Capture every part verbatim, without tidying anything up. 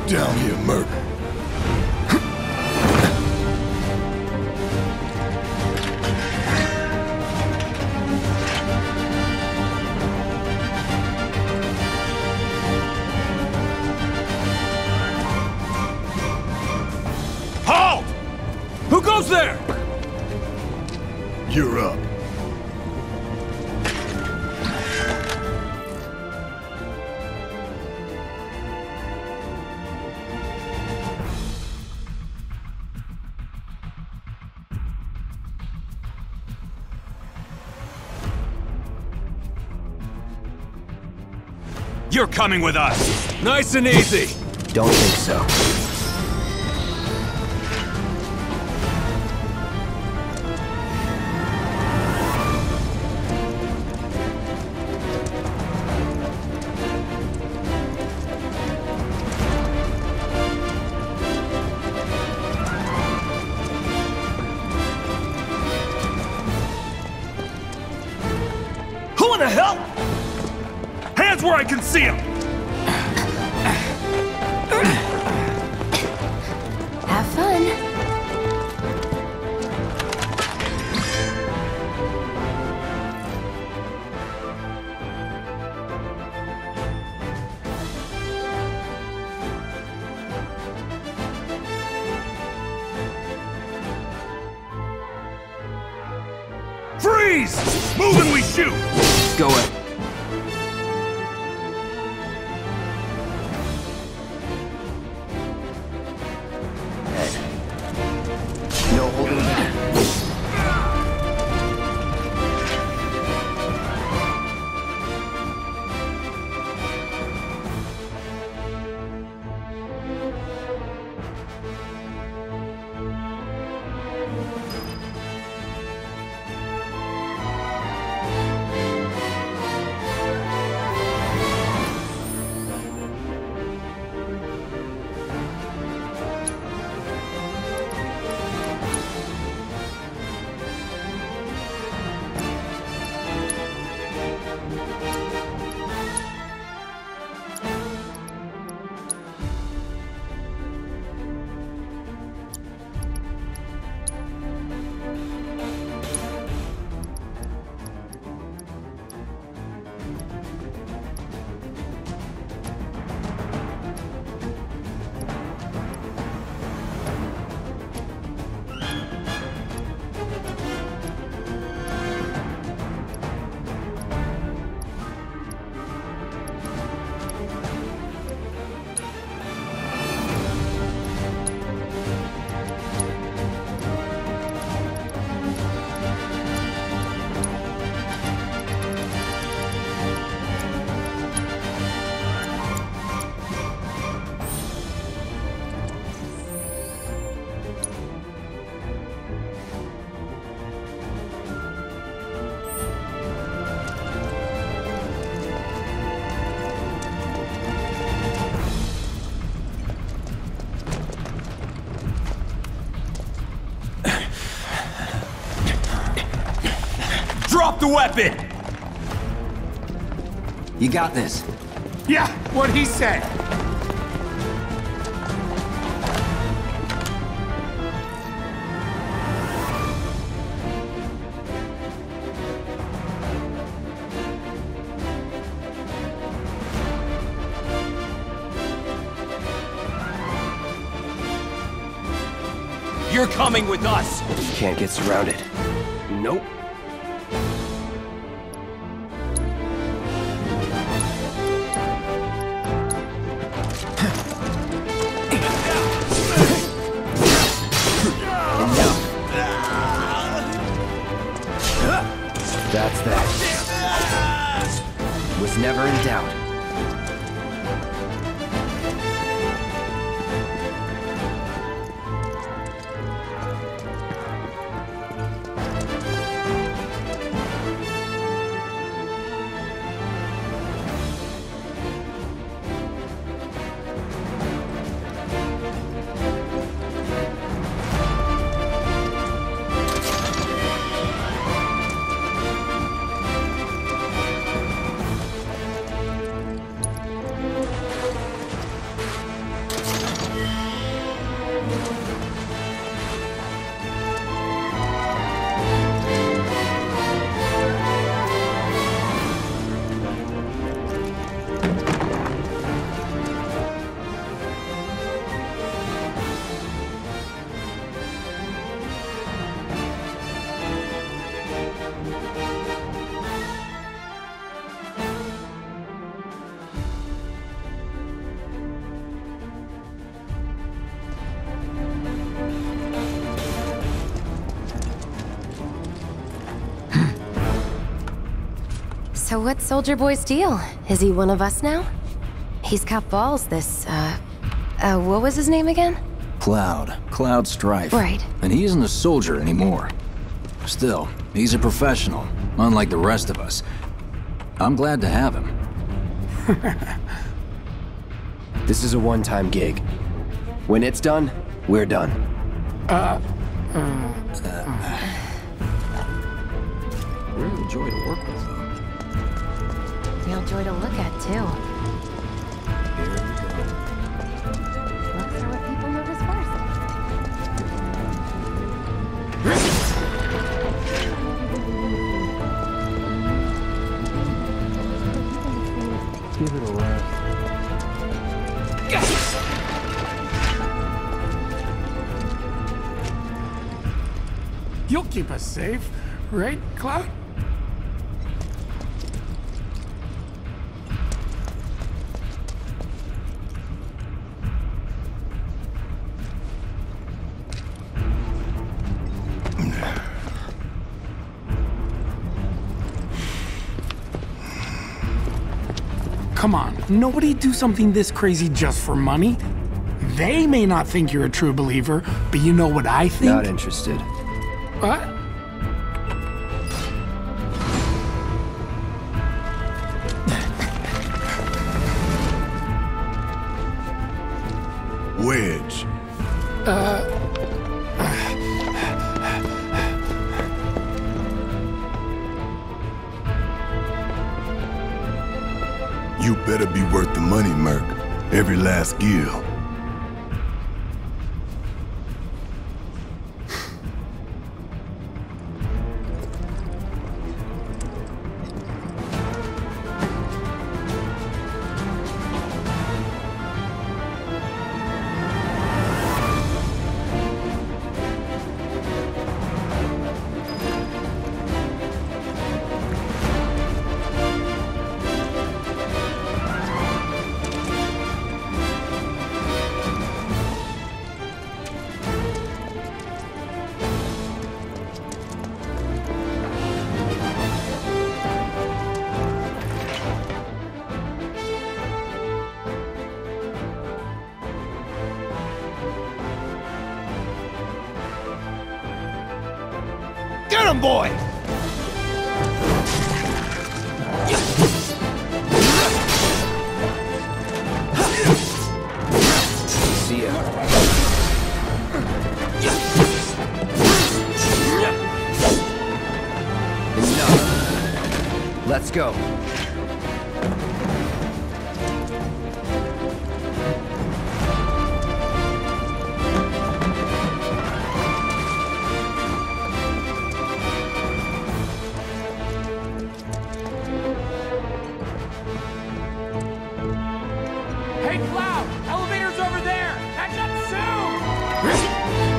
down here, Merc. Halt! Who goes there? You're up. You're coming with us. Nice and easy. Don't think so. Who in the hell? Hands where I can see them! Have fun. Freeze! Move and we shoot! Go ahead. No holding back. Drop the weapon! You got this. Yeah, what he said. You're coming with us. You can't get surrounded. Nope. That's that. Was never in doubt. So what's Soldier Boy's deal? Is he one of us now? He's got balls, this, uh... Uh, what was his name again? Cloud. Cloud Strife. Right. And he isn't a soldier anymore. Still, he's a professional, unlike the rest of us. I'm glad to have him. This is a one-time gig. When it's done, we're done. Uh... uh, uh. Real joy to work with, though. Real joy to look at, too. Looks are what people notice first. Give it a rest. You'll keep us safe, right, Cloud? Come on, nobody do something this crazy just for money. They may not think you're a true believer, but you know what I think? Not interested. What? Wedge. Uh... You better be worth the money, Merc. Every last gill. Get him, boy! See ya. Enough. Let's go. Hey, Cloud! Elevator's over there! Catch up soon!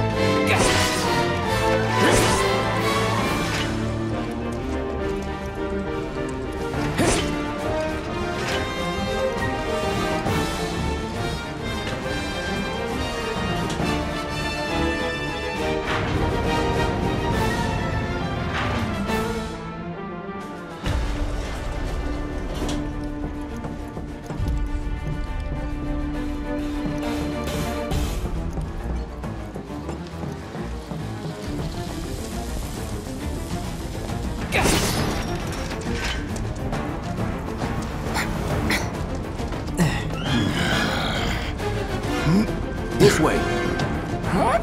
This way. Huh?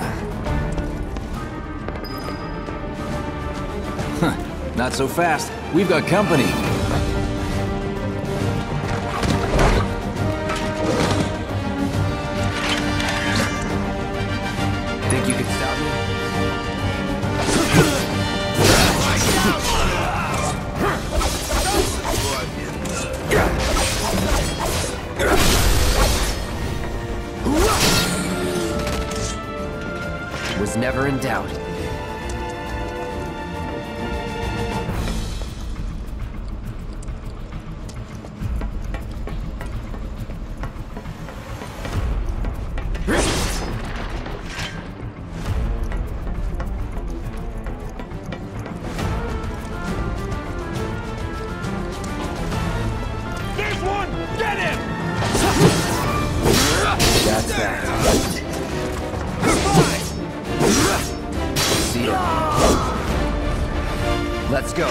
Huh. Not so fast. We've got company. Think you could stop me? Was never in doubt. go.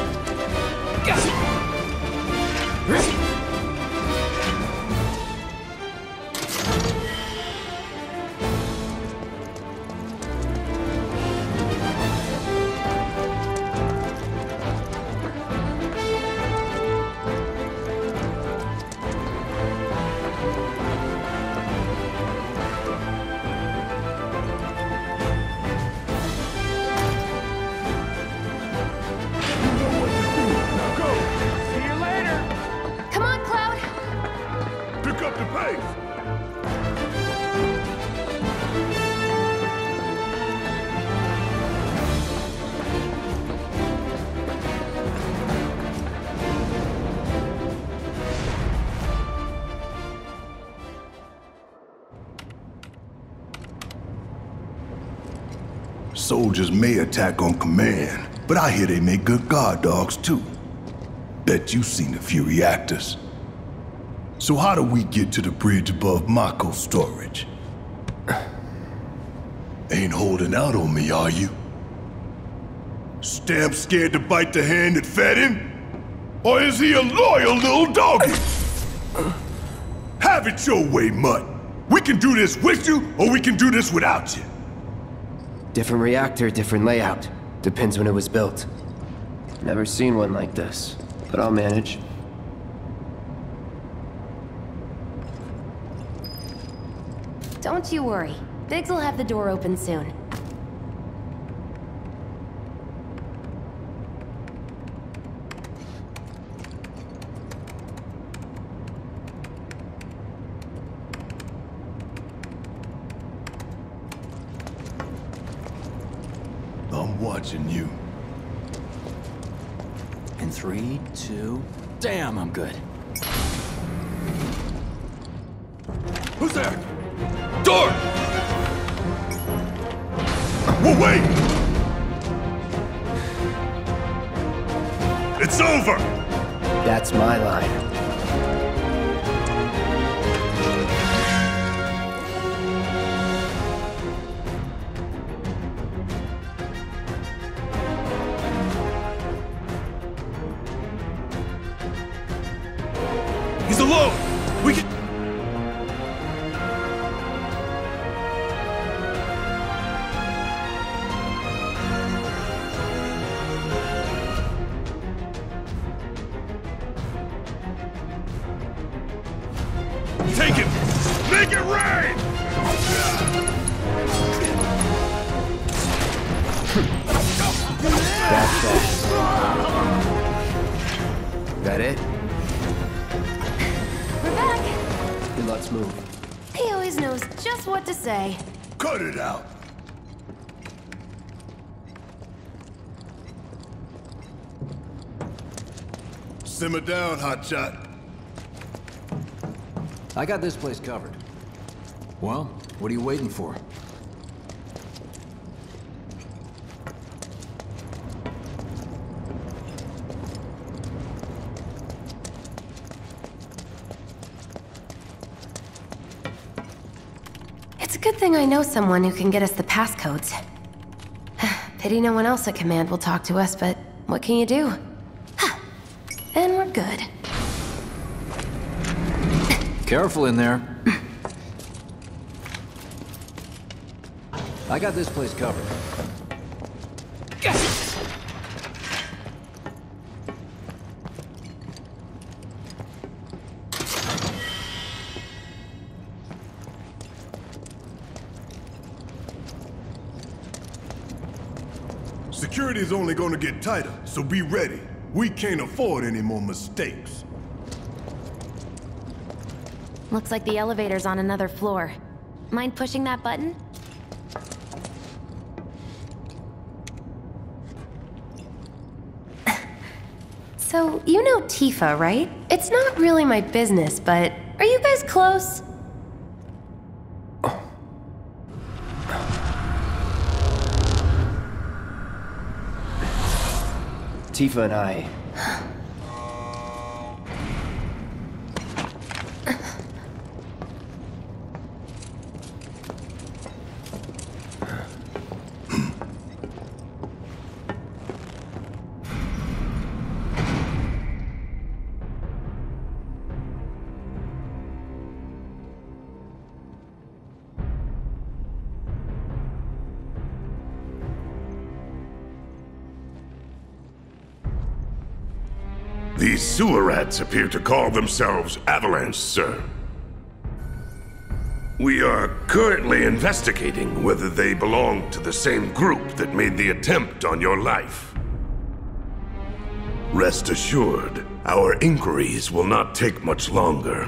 Soldiers may attack on command, but I hear they make good guard dogs too. Bet you've seen a few reactors. So how do we get to the bridge above Mako storage? Ain't holding out on me, are you? Stamp scared to bite the hand that fed him? Or is he a loyal little doggy? Have it your way, Mutt. We can do this with you, or we can do this without you. Different reactor, different layout. Depends when it was built. Never seen one like this, but I'll manage. Don't you worry. Biggs will have the door open soon. I'm watching you. In three, two... Damn, I'm good. Who's there? Door! Whoa, wait! It's over! That's my line. He's alone! We can... Take it! Make it rain! That's that. That it? We're back! Then let's move. He always knows just what to say. Cut it out! Simmer down, hotshot. I got this place covered. Well, what are you waiting for? It's a good thing I know someone who can get us the passcodes. Pity no one else at command will talk to us, but what can you do? And we're good. Careful in there. I got this place covered. Security's only gonna get tighter, so be ready. We can't afford any more mistakes. Looks like the elevator's on another floor. Mind pushing that button? So, you know Tifa, right? It's not really my business, but are you guys close? Tifa and I... These sewer rats appear to call themselves Avalanche, sir. We are currently investigating whether they belong to the same group that made the attempt on your life. Rest assured, our inquiries will not take much longer.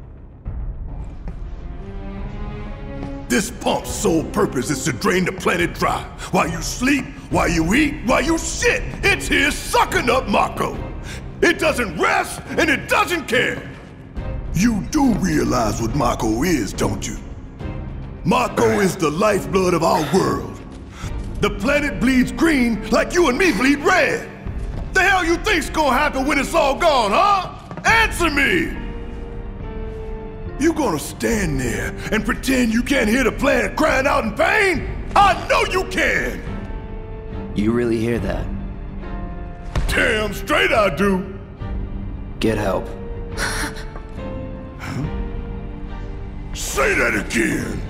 This pump's sole purpose is to drain the planet dry. While you sleep, while you eat, while you shit, it's here sucking up Mako. It doesn't rest, and it doesn't care. You do realize what Mako is, don't you? Mako is the lifeblood of our world. The planet bleeds green like you and me bleed red. The hell you think's gonna happen when it's all gone, huh? Answer me! You gonna stand there and pretend you can't hear the planet crying out in pain? I know you can! You really hear that? Damn straight I do! Get help. Say that again!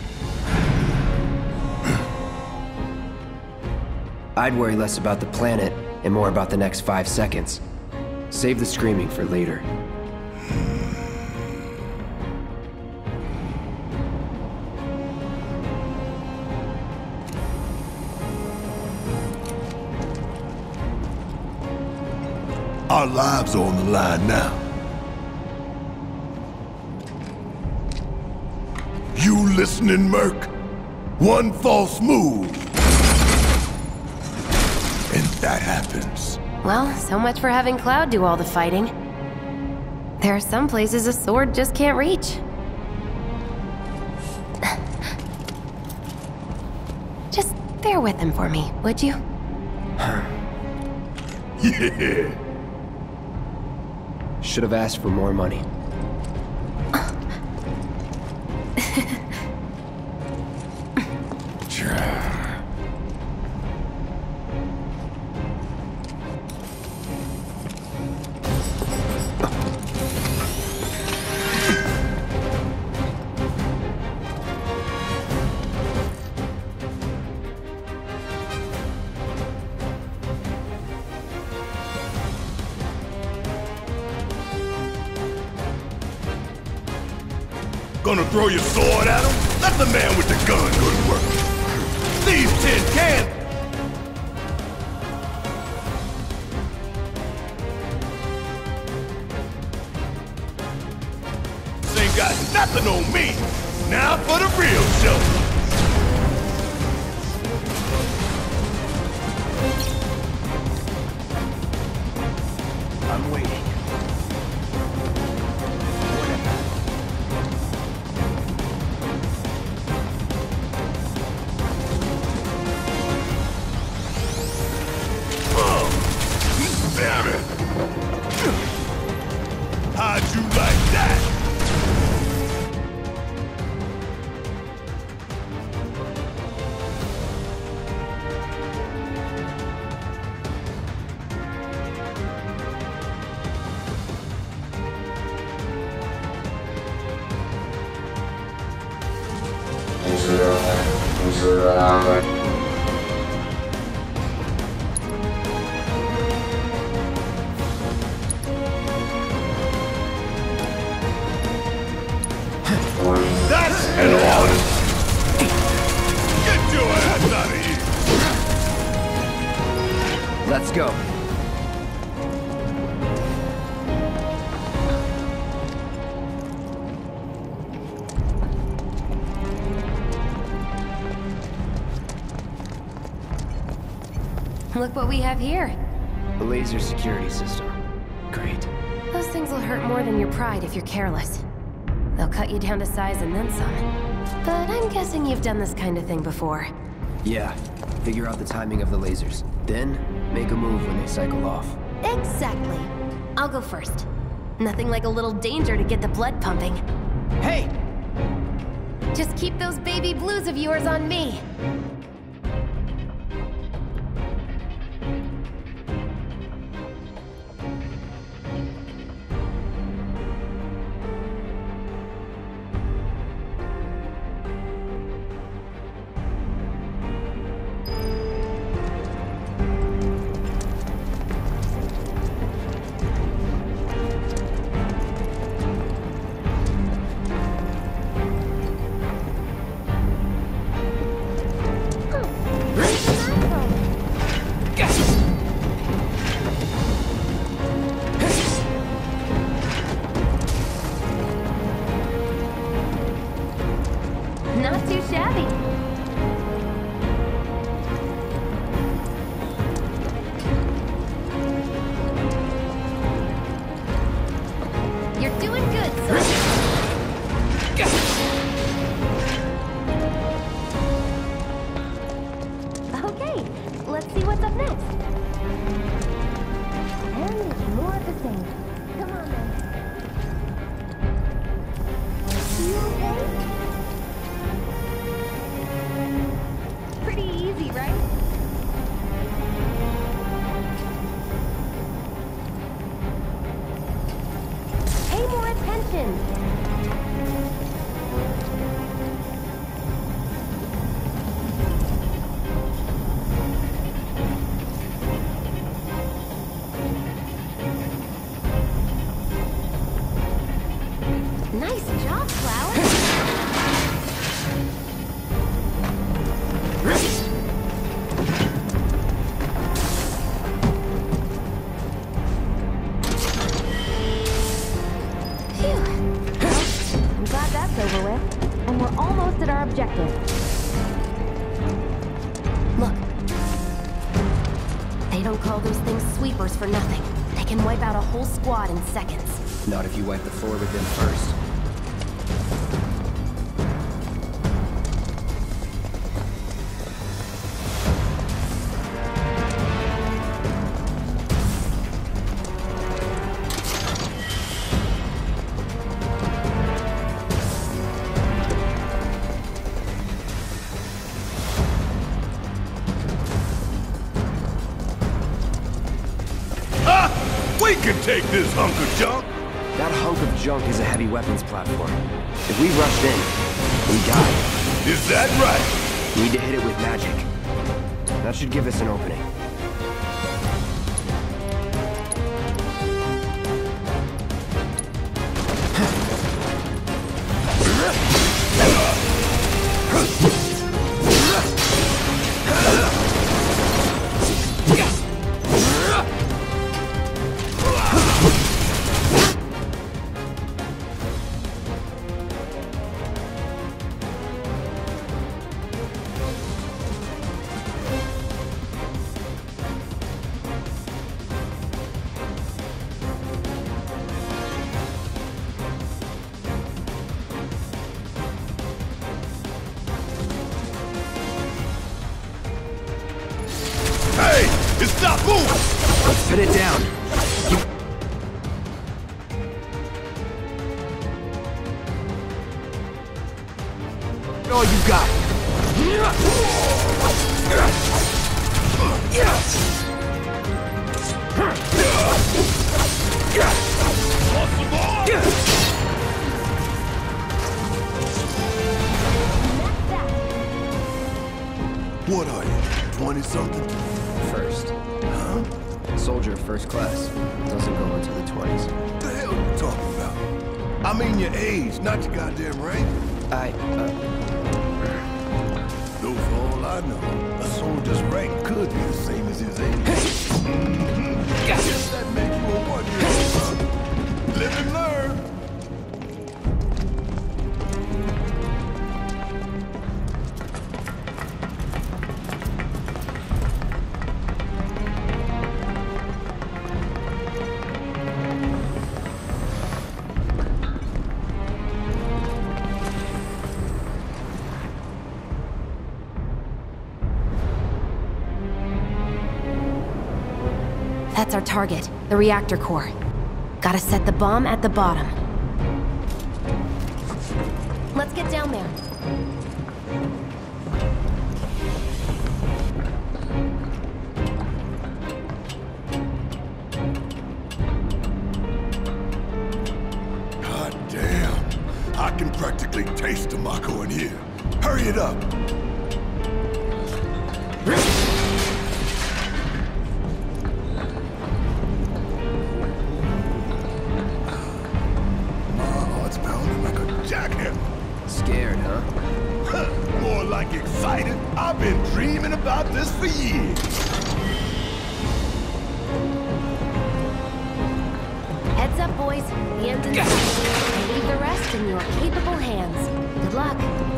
I'd worry less about the planet and more about the next five seconds. Save the screaming for later. Our lives are on the line now. You listening, Merc? One false move, and that happens. Well, so much for having Cloud do all the fighting. There are some places a sword just can't reach. Just bear with him for me, would you? Yeah. Should have asked for more money. Gonna throw your sword at him? Let the man with the gun go to work. These tin cans! Ain't got nothing on me. Now for the real show. I'm waiting. Damn it! How'd you like that? That's an order! Get your ass out of here! Let's go. Look what we have here. A laser security system. Great. Those things will hurt more than your pride if you're careless. They'll cut you down to size and then some. But I'm guessing you've done this kind of thing before. Yeah. Figure out the timing of the lasers. Then, make a move when they cycle off. Exactly. I'll go first. Nothing like a little danger to get the blood pumping. Hey! Just keep those baby blues of yours on me. What's up next? And it's more of the same. Come on, then. You okay? Pretty easy, right? Pay more attention. Nice job, Cloud. Phew. I'm glad that's over with. And we're almost at our objective. Look. They don't call those things sweepers for nothing. They can wipe out a whole squad in seconds. Not if you wipe the floor with them first. We can take this hunk of junk. That hunk of junk is a heavy weapons platform. If we rushed in, we die. Is that right? Need to hit it with magic. That should give us an opening. Hey, it's not moving. Let's pin it down. You... all you got. What are you, twenty-something? First. Huh? Soldier first class. Doesn't go into the twenties. What the hell are you talking about? I mean your age, not your goddamn rank. I, uh... Those are all I know. A soldier's rank could be the same as his age. Mm-hmm. Guess that make you a one-year-old, huh? Live and learn. That's our target, the reactor core. Gotta set the bomb at the bottom. Let's get down there. God damn. I can practically taste the Mako in here. Hurry it up. Scared, huh? More like excited. I've been dreaming about this for years. Heads up, boys. The end in sight. Leave the rest in your capable hands. Good luck.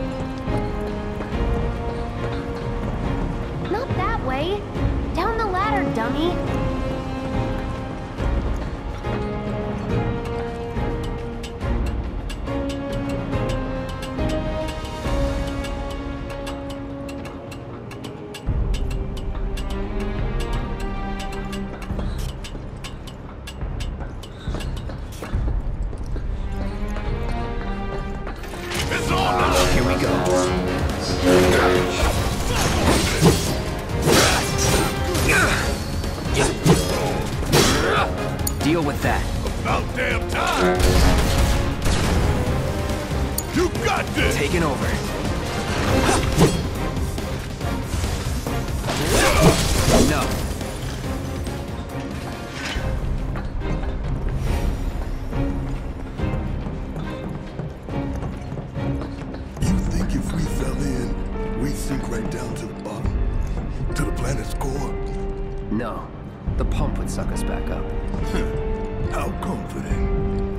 Not that way. Down the ladder, dummy. Deal with that. About damn time! You got this! Taking over. No. You think if we fell in, we'd sink right down to the bottom? To the planet's core? No. The pump would suck us back up. How comforting.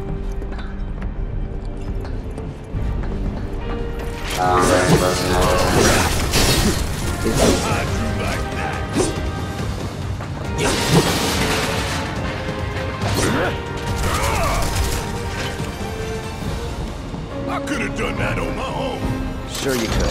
How'd you like that? I could have done that on my own. Sure you could.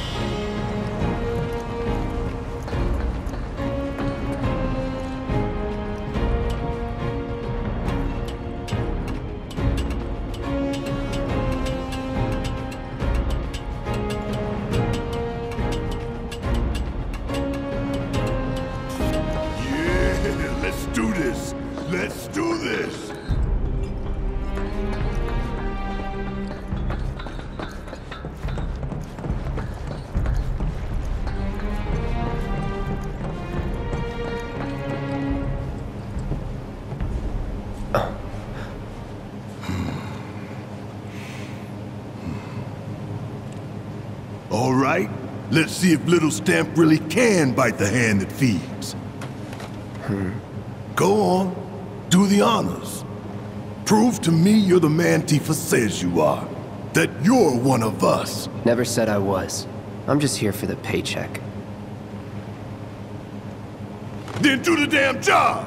All right, let's see if little Stamp really can bite the hand that feeds. Hmm. Go on, do the honors. Prove to me you're the man Tifa says you are. That you're one of us. Never said I was. I'm just here for the paycheck. Then do the damn job!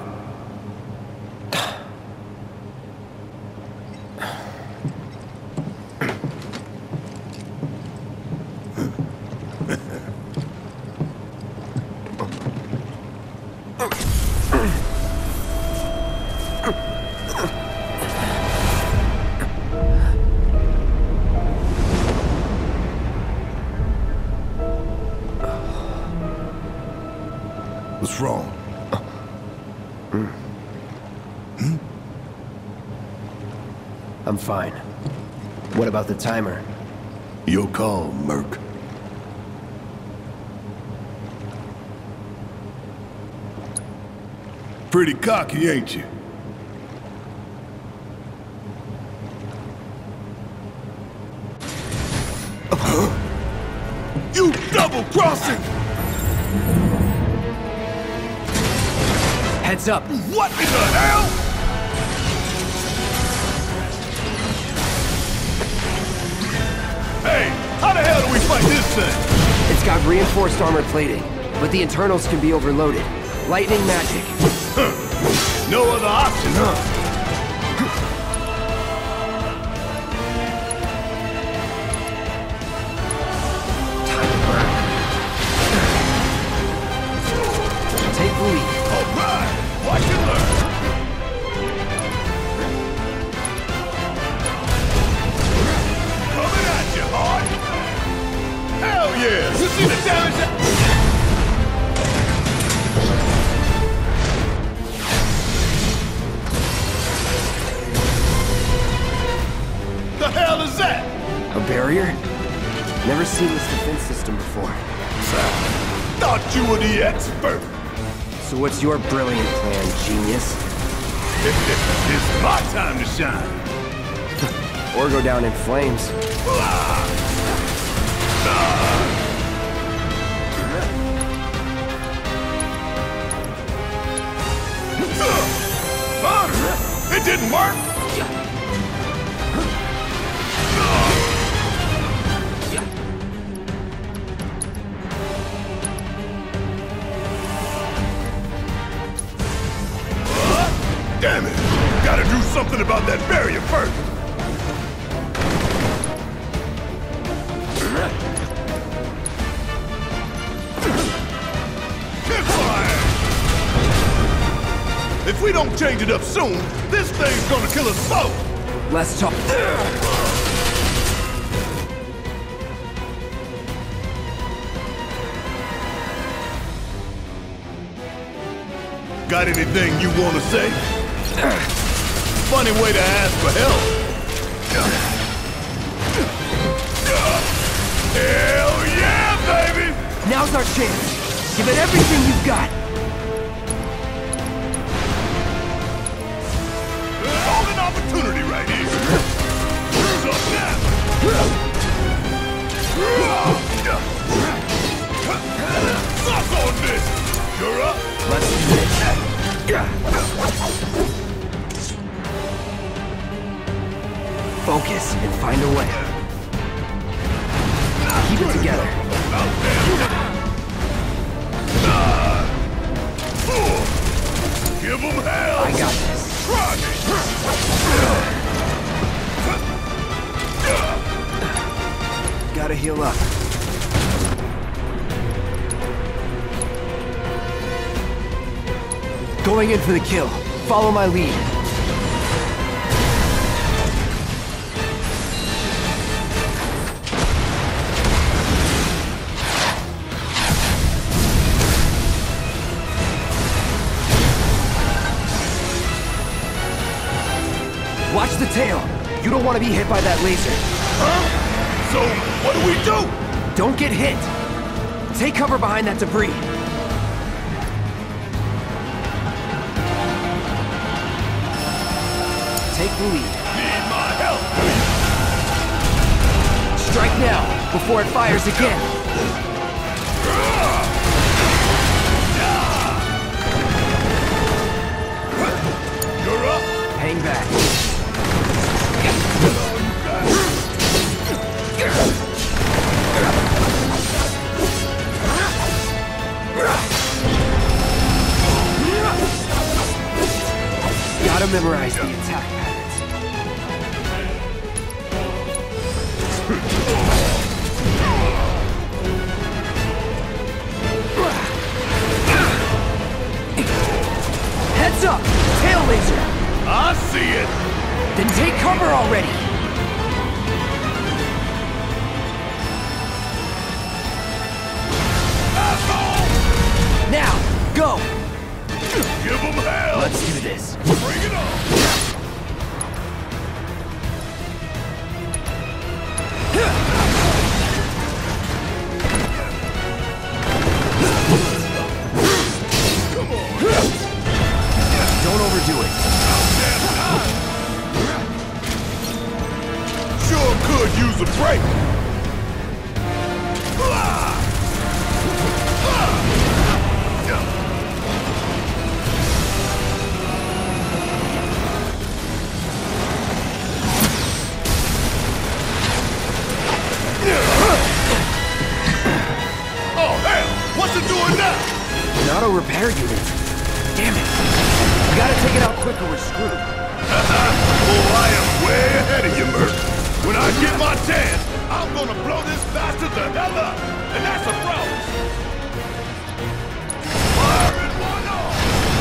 What's wrong? Mm. Hmm? I'm fine. What about the timer? Your call, Merc. Pretty cocky, ain't you? You double-crossing! Heads up! What in the hell? Hey, how the hell do we fight this thing? It's got reinforced armor plating, but the internals can be overloaded. Lightning magic. Huh. No other option, huh? Take the lead. All right, watch and learn. Coming at you hard. Hell yeah! You see the damage that... The hell is that? A barrier? Never seen this defense system before. Thought you were the expert. So what's your brilliant plan, genius? It's my time to shine. Or go down in flames. It didn't work. Damn it! Gotta do something about that barrier first! Hit fire! If we don't change it up soon, this thing's gonna kill us both! Let's talk. Got anything you wanna say? funny way to ask for help. Hell yeah, baby! Now's our chance. Give it everything you've got. Golden opportunity right here. Who's up now? Suck on this! You're up? Let's do this. Focus and find a way. Keep it together. Give them hell! I got this. Try me! Gotta heal up. Going in for the kill. Follow my lead. Watch the tail. You don't want to be hit by that laser. Huh? So, what do we do? Don't get hit. Take cover behind that debris. Take the lead. Need my help! Strike now, before it fires again. You're up! Hang back. Gotta memorize the attack patterns. Heads up! Tail laser! I see it! Then take cover already! Now, go! Give them hell! Let's do this. Bring it on! Come on! Don't overdo it. Sure could use a break! Oh, hell! What's it doing now? An auto repair unit. Damn it. We gotta take it out quick or we're screwed. Oh, I am way ahead of you, Merc. When I get my chance, I'm gonna blow this bastard the hell up. And that's a promise. Firing one off.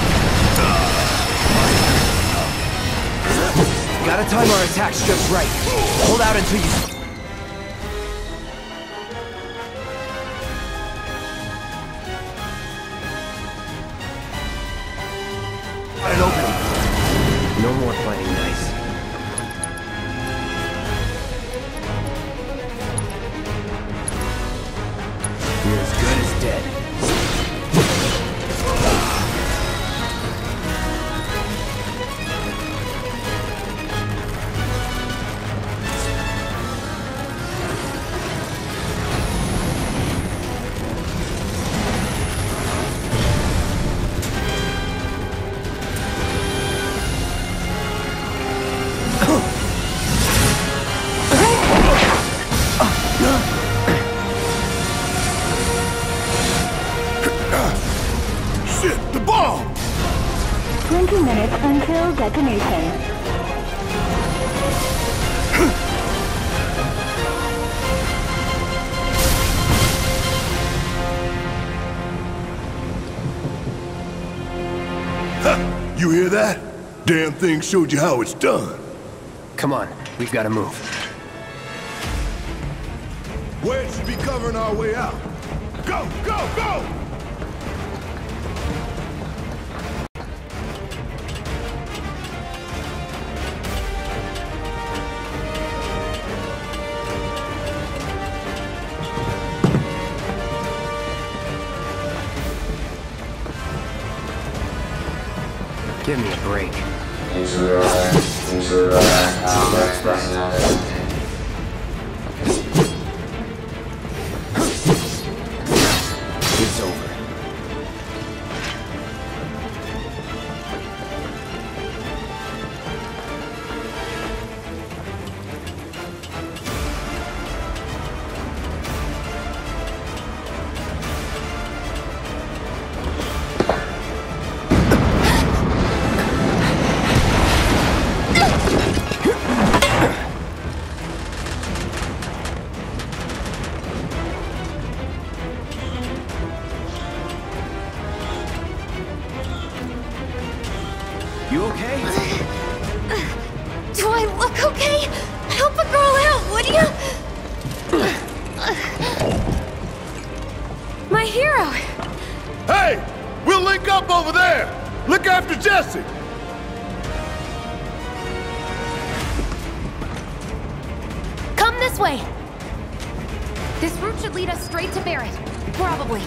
Gotta time our attacks just right. Hold out until you... Got an opening. No more playing nice. You're as good as dead. Shit, the bomb! twenty minutes until detonation. You hear that? Damn thing showed you how it's done. Come on, we've gotta move. Wedge should be covering our way out. Go, go, go! Give me a break. That's that. It's over. You okay? Do I look okay? Help a girl out, would you? My hero! Hey! We'll link up over there! Look after Jesse! Come this way! This route should lead us straight to Barrett. Probably.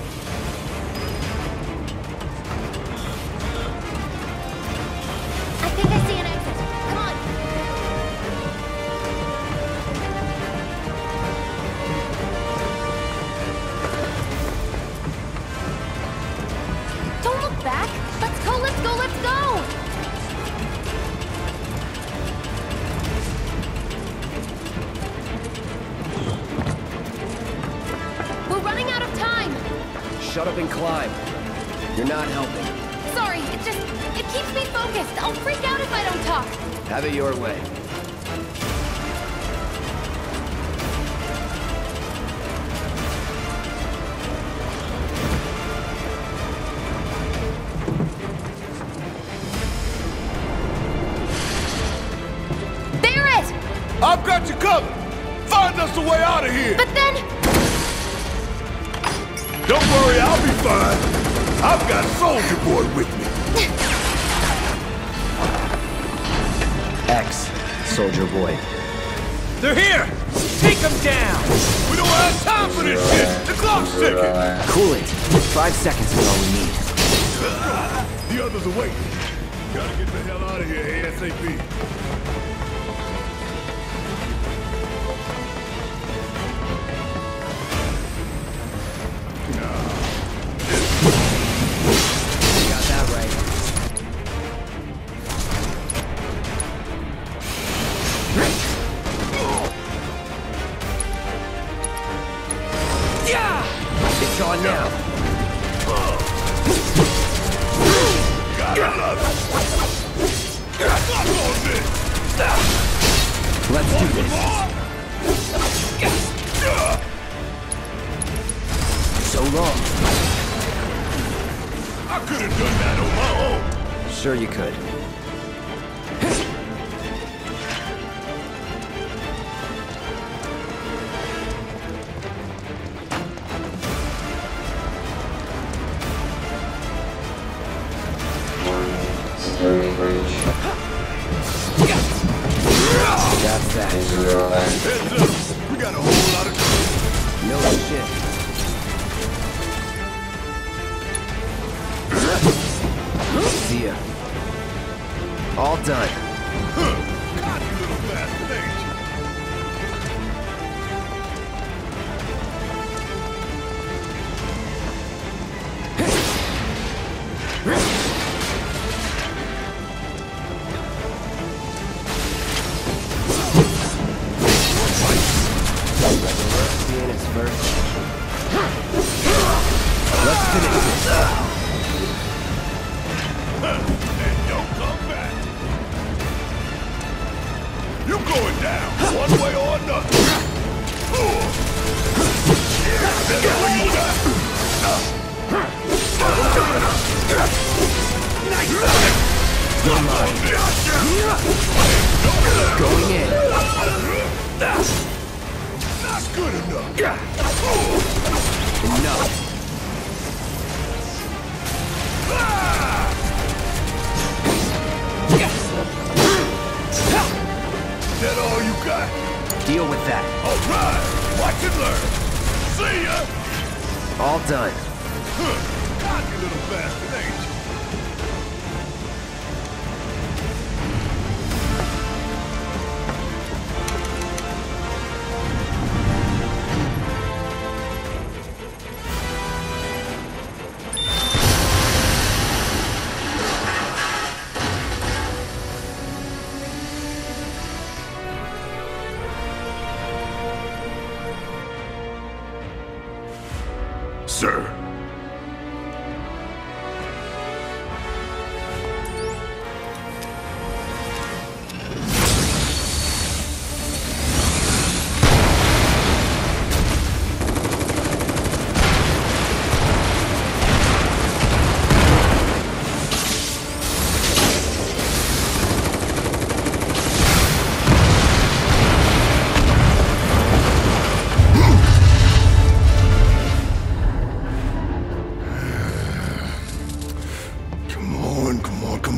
I think I see an exit. Come on! Don't look back! Let's go, let's go, let's go! We're running out of time! Shut up and climb. You're not helping. Sorry, it just... it keeps me focused. I'll freak out if I don't talk. Have it your way. Barrett! I've got you covered! Find us a way out of here! But then... Don't worry, I'll be fine. I've got Soldier Boy with me. X, Soldier Boy. They're here! Take them down! We don't have time for this shit! The clock's ticking! Cool it. Five seconds is all we need. The others are waiting. Gotta get the hell out of here ASAP. Got that right. It's on now. Gotta love it. on this. Let's do this. So long. I could have done that on my own. Sure you could. Security breach. That's that. Heads up. We got a whole lot of trouble. No shit. See ya. All done. God, you little bastard, ain't you? Seeing us first. Let's finish this. And don't come back. You're going down, one way or another. That's where you die. Don't mind. Going in. Not good enough. Enough. Is that all you got? Deal with that. All right. Watch and learn. See ya. All done. God, you little bastard, ain't you?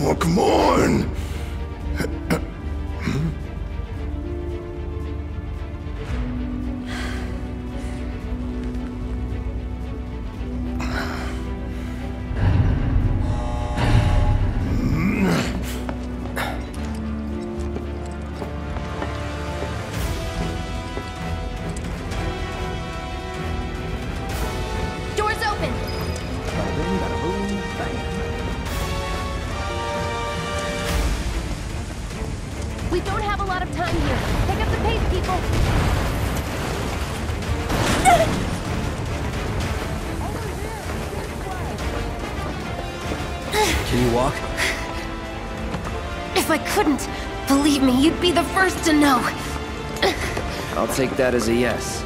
come on, come on! We don't have a lot of time here. Pick up the pace, people. Can you walk? If I couldn't, believe me, you'd be the first to know. I'll take that as a yes.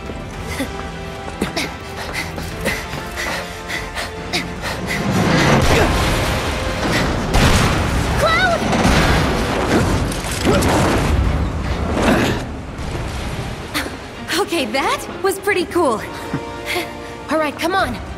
Okay, that was pretty cool. All right, come on.